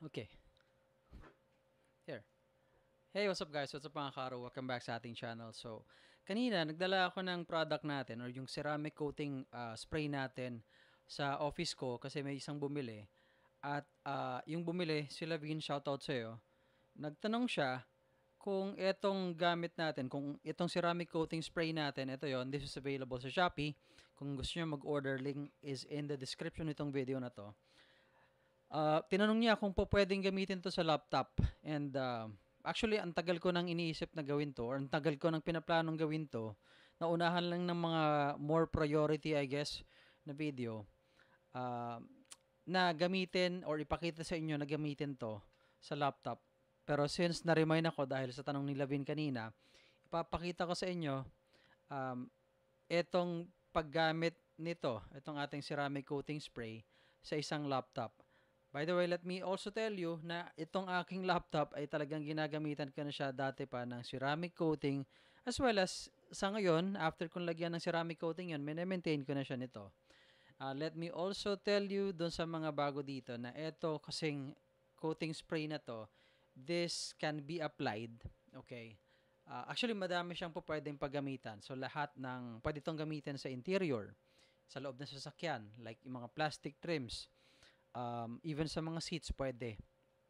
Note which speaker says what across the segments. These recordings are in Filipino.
Speaker 1: Okay, here. Hey, what's up guys? What's up mga karo? Welcome back sa ating channel. So, kanina nagdala ako ng product natin or yung ceramic coating spray natin sa office ko kasi may isang bumili. At yung bumili, si Lavin, shoutout sa'yo. Nagtanong siya kung etong gamit natin, kung itong ceramic coating spray natin, ito yon, this is available sa Shopee. Kung gusto niyo mag-order, link is in the description nitong video na to. Tinanong niya kung po pwedeng gamitin to sa laptop. And actually, ang tagal ko nang iniisip na gawin to or ang tagal ko nang pinaplanong gawin to. Naunahan lang ng mga more priority, I guess, na video. Uh, na gamitin or ipakita sa inyo na gamitin to sa laptop. Pero since na-remind ako dahil sa tanong ni Lavin kanina, ipapakita ko sa inyo etong paggamit nito, itong ating ceramic coating spray sa isang laptop. By the way, let me also tell you na itong aking laptop ay talagang ginagamitan ko na siya dati pa ng ceramic coating as well as sa ngayon, after kong lagyan ng ceramic coating yun, maintain ko na siya nito. Let me also tell you dun sa mga bago dito na ito kasing coating spray na to, this can be applied, okay? Actually, madami siyang po pwedeng paggamitan. So, lahat ng pwede itong gamitin sa interior, sa loob ng sasakyan, like yung mga plastic trims, even sa mga seats pwede.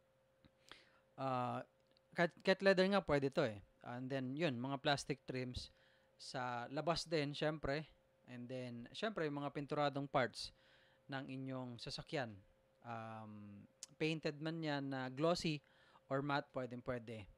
Speaker 1: Cat leather nga pwede to eh. And then, yun, mga plastic trims. Sa labas din, syempre. And then, syempre, yung mga pinturadong parts ng inyong sasakyan. Painted man yan na glossy or matte, pwede.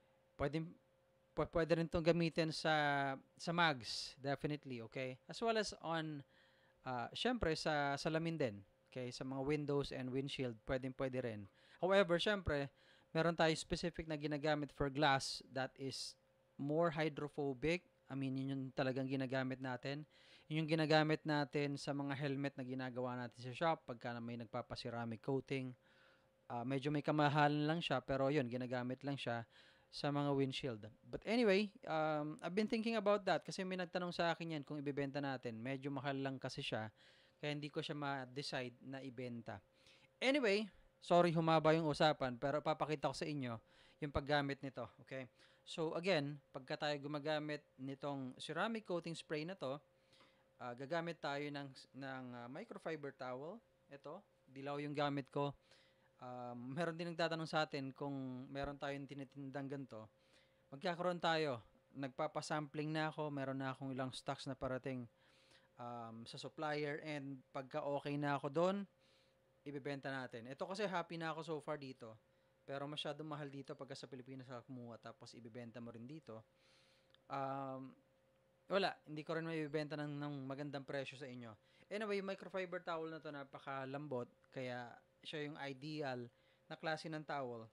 Speaker 1: Pwede rin itong gamitin sa mags, definitely, okay? As well as on, syempre, sa salamin din. Okay, sa mga windows and windshield, pwede rin. However, syempre, meron tayo specific na ginagamit for glass that is more hydrophobic. I mean, yun yung talagang ginagamit natin. Yun yung ginagamit natin sa mga helmet na ginagawa natin sa shop pagka may nagpapaceramic coating. Medyo may kamahalan lang siya, pero yun, ginagamit lang siya sa mga windshield. But anyway, I've been thinking about that kasi may nagtanong sa akin yan kung ibebenta natin. Medyo mahal lang kasi siya, kaya hindi ko siya ma-decide na ibenta. Anyway, sorry humaba yung usapan, pero papakita ko sa inyo yung paggamit nito. Okay? So again, pagka tayo gumagamit nitong ceramic coating spray na to, gagamit tayo ng microfiber towel. Ito, dilaw yung gamit ko. Meron din nagtatanong sa atin kung meron tayong tinitindang ganito. Magkakaroon tayo. Nagpapasampling na ako. Meron na akong ilang stocks na parating sa supplier. And pagka okay na ako doon, ibebenta natin. Ito kasi happy na ako so far dito. Pero masyadong mahal dito pagka sa Pilipinas ka kumuha tapos ibebenta mo rin dito. Um, Wala, hindi ko rin maibibenta ng magandang presyo sa inyo. Anyway, yung microfiber towel na to napakalambot, kaya siya yung ideal na klase ng towel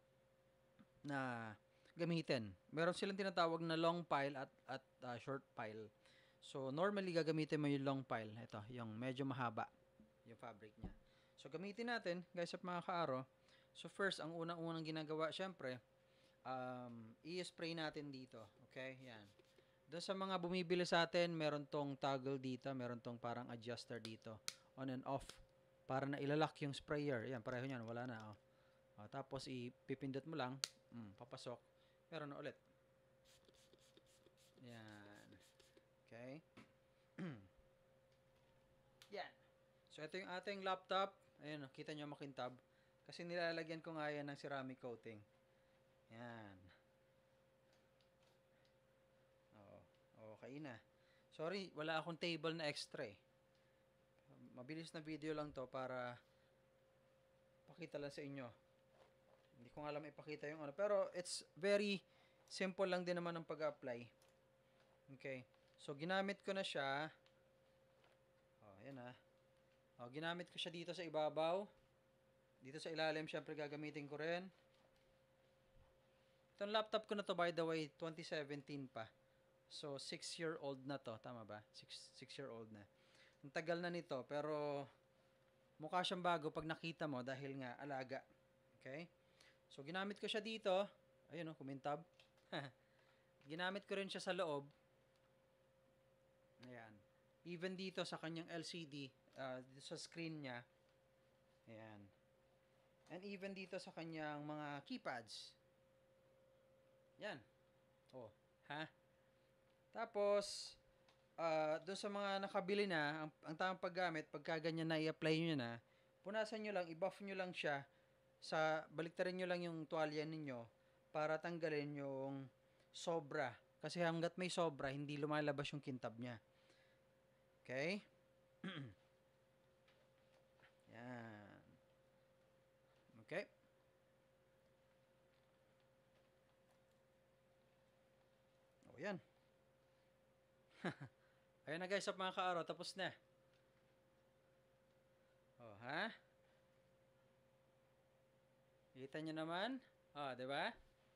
Speaker 1: na gamitin. Meron silang tinatawag na long pile at short pile. So, normally gagamitin mo yung long pile. Ito, yung medyo mahaba, yung fabric niya. So, gamitin natin, guys, at mga kaaro. So, first, ang unang-unang ginagawa, syempre, i-spray natin dito. Okay, yan. Doon sa mga bumibili sa atin, meron tong toggle dito, meron tong parang adjuster dito, on and off, para na ilalak yung sprayer. Yan, pareho niyan, wala na. Oh. Tapos ipipindot mo lang, papasok, meron na ulit. Yan. Okay. Yan. So, ito yung ating laptop. Ayun, kita nyo makintab. Kasi nilalagyan ko nga yan ng ceramic coating. Yan. Oo. Okay na. Sorry, wala akong table na extra eh. Mabilis na video lang to para pakita lang sa inyo. Hindi ko nga alam ipakita yung ano. Pero it's very simple lang din naman ang pag-apply. Okay. So, ginamit ko na siya. Oh, yan ah. Oh, ginamit ko siya dito sa ibabaw. Dito sa ilalim, syempre gagamitin ko rin. Itong laptop ko na to, by the way, 2017 pa. So, 6-year-old na to. Tama ba? 6-year-old na. Ang tagal na nito, pero mukha siyang bago pag nakita mo dahil nga alaga. Okay? So, ginamit ko siya dito. Ayun o, kumintab. Ginamit ko rin siya sa loob. Ayan. Even dito sa kanyang LCD, dito sa screen niya. Ayan. And even dito sa kanyang mga keypads. Yan. Oh, ha? Tapos, doon sa mga nakabili na, ang tamang paggamit, pagka ganyan na i-apply nyo na, punasan nyo lang, i-buff nyo lang siya, baliktarin nyo lang yung tuwalya ninyo para tanggalin yung sobra. Kasi hanggat may sobra, hindi lumalabas yung kintab niya. Okay? Yan. Okay? O, yan. Ayan na guys, mga kaaro, tapos na. Oh, ha? Kita nyo naman? Di ba?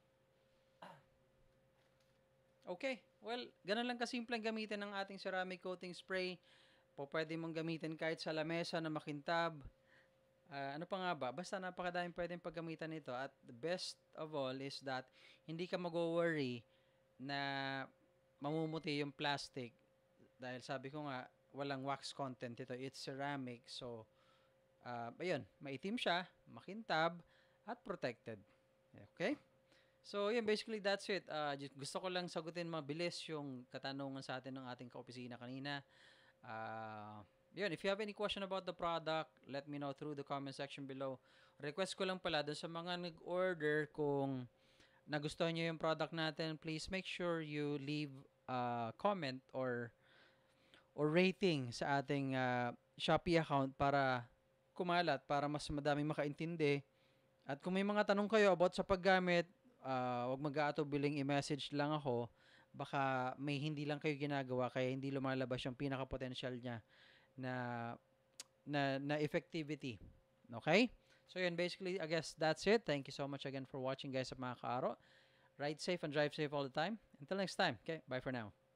Speaker 1: Okay. Well, ganun lang kasimpleng gamitin ng ating ceramic coating spray. Pwede mong gamitin kahit sa lamesa na makintab. Ano pa nga ba? Basta napakadaming pwedeng paggamitan nito. At the best of all is that hindi ka mag-worry na mamumuti yung plastic. Dahil sabi ko nga, walang wax content ito. It's ceramic. So, ayun, maitim siya, makintab, at protected. Okay? So, yun, basically, that's it. Gusto ko lang sagutin mabilis yung katanungan sa atin ng ating kaopisina kanina. Yun, if you have any question about the product, let me know through the comment section below. Request ko lang pala dun sa mga nag-order kung nagustuhan nyo yung product natin, please make sure you leave a comment or rating sa ating Shopee account para kumalat, para mas madaming makaintindi. At kung may mga tanong kayo about sa paggamit, wag mag-aatubiling i-message lang ako. Baka may hindi lang kayo ginagawa kaya hindi lumalabas yung pinaka-potential niya na effectivity. Okay? So yun, basically, I guess that's it. Thank you so much again for watching guys sa mga kaaro. Ride safe and drive safe all the time. Until next time. Okay, bye for now.